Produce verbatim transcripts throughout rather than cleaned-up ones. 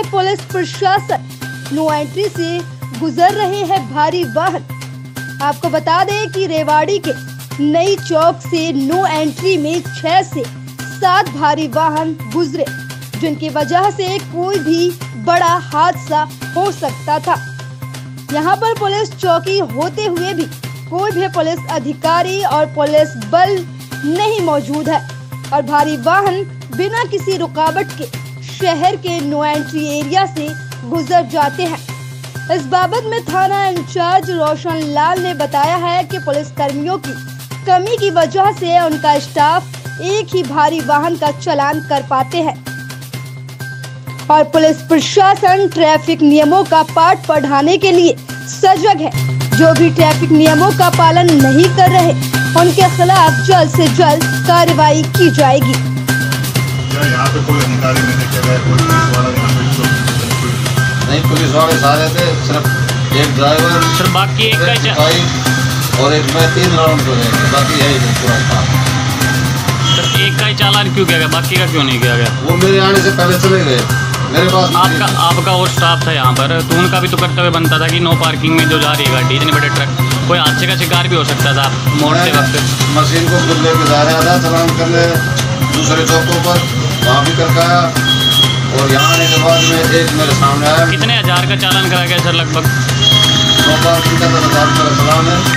Police प्रशासन no entry से गुजर रहे हैं भारी वाहन। आपको बता दें कि रेवाड़ी के नई चौक से नो एंट्री में छह से सात भारी वाहन गुजरे, जिनकी वजह से कोई भी बड़ा हादसा हो सकता था। यहाँ पर पुलिस चौकी होते हुए भी कोई भी पुलिस अधिकारी और पुलिस बल नहीं मौजूद है और भारी वाहन बिना किसी रुकावट के शहर के नो एंट्री एरिया से गुजर जाते हैं। इस बाबत में थाना इंचार्ज रोशन लाल ने बताया है कि पुलिस कर्मियों की कमी की वजह से उनका स्टाफ एक ही भारी वाहन का चालान कर पाते हैं और पुलिस प्रशासन ट्रैफिक नियमों का पाठ पढ़ाने के लिए सजग है। जो भी ट्रैफिक नियमों का पालन नहीं कर रहे उनके खिलाफ जल्द से जल्द कार्रवाई की जाएगी। यहाँ पे कोई अधिकारी नहीं देखे गए, कोई पुलिस वाला यहाँ पे नहीं, पुलिस वाले सारे थे, सिर्फ एक ड्राइवर, सिर्फ बाकी एक का सिपाही और एक में तीन राउंड हो गए, बाकी यही नहीं पूरा था। सिर्फ एक का ही चालान क्यों किया गया, बाकी का क्यों नहीं किया गया? वो मेरे आने से पहले चले गए, मेरे पास आपका आपका और स्टाफ था यहाँ पर, तो उनका भी तो कर्तव्य बनता था कि नो पार्किंग में जो जा रही है गाड़ी, इतने बड़े ट्रक, कोई हादसे का शिकार भी हो सकता था मोड़ते वक्त। मशीन को खुद लेके जा रहा था चालान करने दूसरे चौकों पर, वहाँ भी करके आया और यहाँ आने के बाद में एक मेरे सामने आया। कितने हजार का चालान कराया गया सर? लगभग नौ पार्किंग का दस हजार का चालान है,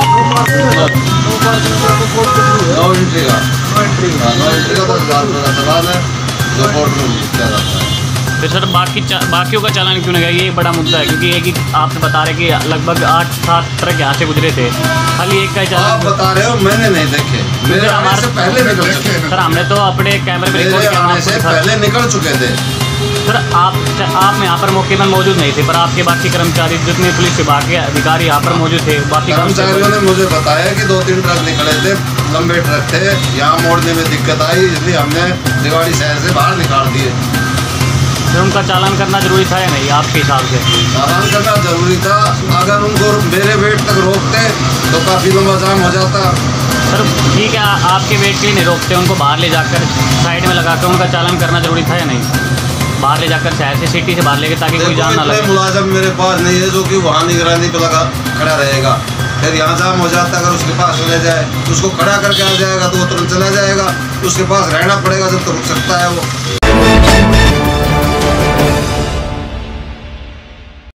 नौ एंट्री का नौ एंट्री का दस हजार का चालान है जो कोर्ट में किया जाता है। फिर सर बाकी बाकियों का चालान क्यों नहीं गया? ये बड़ा मुद्दा है, क्योंकि एक ही आपसे बता रहे कि लगभग आठ सात ट्रक यहाँ से गुजरे थे, खाली एक का ही चालान आप बता रहे हो, मैंने नहीं देखे, मेरे आने से पहले निकल चुके थे। सर हमने तो अपने कैमरे में मेरे आने से पहले निकल चुके थे। सर आप आप यहाँ पर मौके पर मौजूद नहीं थे, पर आपके बाकी कर्मचारी जितने पुलिस विभाग के अधिकारी यहाँ पर मौजूद थे, बाकी कर्मचारियों ने मुझे बताया कि दो तीन ट्रक निकले थे, लंबे ट्रक थे, यहाँ मोड़ने में दिक्कत आई, इसलिए हमने रेवाड़ी शहर से बाहर निकाल दिए। फिर उनका चालान करना जरूरी था या नहीं आपके हिसाब से? चालान करना जरूरी था, अगर उनको मेरे वेट तक रोकते तो काफ़ी लंबा जाम हो जाता। सर ठीक है, आपके वेट के लिए नहीं रोकते, उनको बाहर ले जाकर साइड में लगाकर उनका चालान करना जरूरी था या नहीं? बाहर ले जाकर शहर से सिटी से बाहर लेके, ताकि कोई जाम ना लगे। मुलाजम मेरे पास नहीं है जो कि वहाँ निगरानी पे लगा खड़ा रहेगा, फिर यहाँ जाम हो जाता, अगर उसके पास ले जाए उसको खड़ा करके आ जाएगा तो वो तुरंत चला जाएगा, उसके पास रहना पड़ेगा जब तो रुक सकता है वो।